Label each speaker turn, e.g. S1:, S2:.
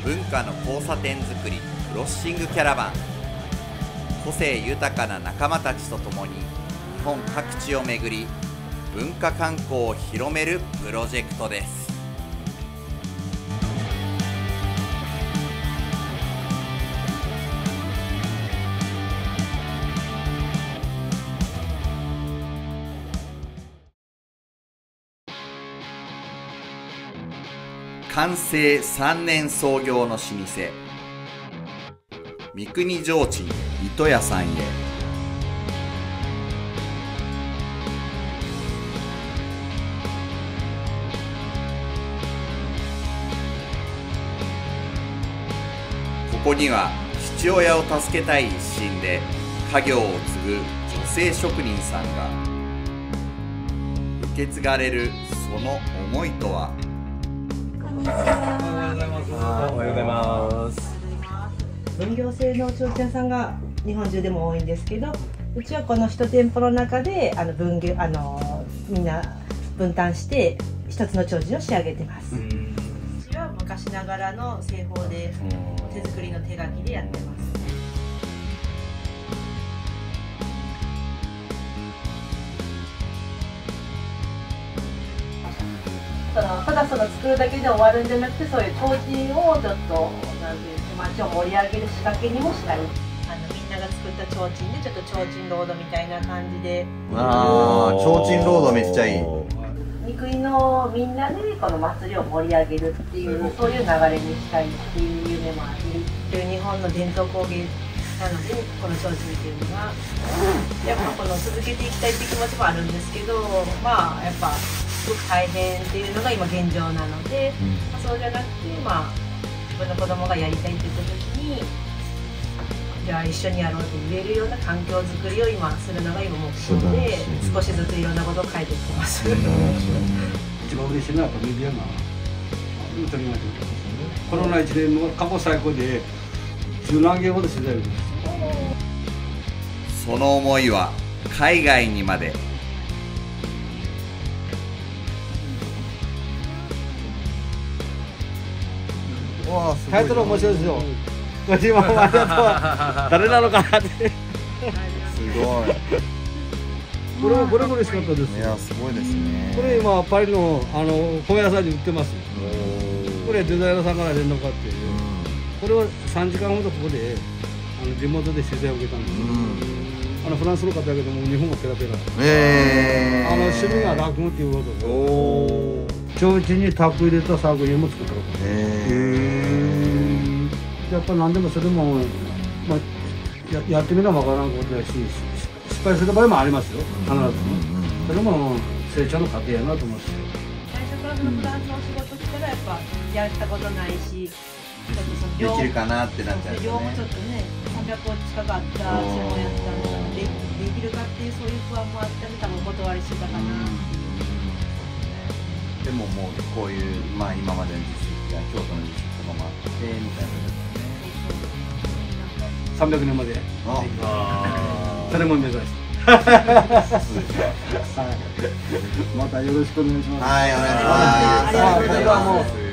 S1: 文化の交差点づくりクロッシングキャラバン。個性豊かな仲間たちと共に日本各地を巡り文化観光を広めるプロジェクトです。寛政3年創業の老舗三国提灯糸屋さんへ。ここには父親を助けたい一心で家業を継ぐ女性職人さんが。受け継がれるその思いとは。
S2: おはようございます。おはようございます。
S3: 分業制の提灯屋さんが日本中でも多いんですけど、うちはこの1店舗の中でみんな分担して一つの提灯を仕上げてます。うちは昔ながらの製法で手作りの手書きでやってます。ただ作るだけで終わるんじゃなくて、そういう提灯をちょっとなんていう街を盛り上げる仕掛けにもしたい。みんなが作った提灯でちょっと提灯ロードみたいな感じで。
S1: 提灯ロードめっちゃいい。
S3: 三国のみんなでこの祭りを盛り上げるっていう、そういう流れにしたいっていう夢もあり、日本の伝統工芸なのでこの提灯っていうのがやっぱ続けていきたいっていう気持ちもあるんですけど、まあやっぱすごく大変っていうのが今現状なので、そうじゃなくて自分の子供がやりたいって言った時にじゃあ一緒にやろうって言えるような環境づくりを今するのが今目標で、少しずついろんなことを変えていってます。
S4: 一番嬉しいのはやっぱメディアが取りました。コロナ1年の過去最高で10何件ほど取材を受けました。
S1: その思いは海外にまで。
S4: タイトル面白いですよ。ご自慢ありがとう。誰なのかなって。す
S1: ごい。
S4: これ嬉しかったです。
S1: いや、すごいですね。
S4: これ今パリの本屋さんに売ってます。これデザイナーさんから連絡があって、これは3時間ほどここで地元で取材を受けたんです。フランスの方だけども日本語ペラペラ。趣味が落語っていうことで。提灯にタップ入れた作品も作ったこと。やっぱ何でもそれも、やってみなわからんことだし、失敗する場合もありますよ、必ずね。それも成長の過程やなと思って。
S3: 最初からフランスの仕事したらやっぱやったことないし、ちょっと
S1: できるかなってなっちゃうね。
S3: 量もちょっとね、300個近くあった専門やったので、できるかっていうそういう不安もあったので多分お断りしてたかな。
S1: でももうこういう、今までの実績や京都の実績とかもあってみたいな。
S4: 300年までそれも目指してまたよろしくお願いします。
S1: はい、お願いします。
S4: これはもう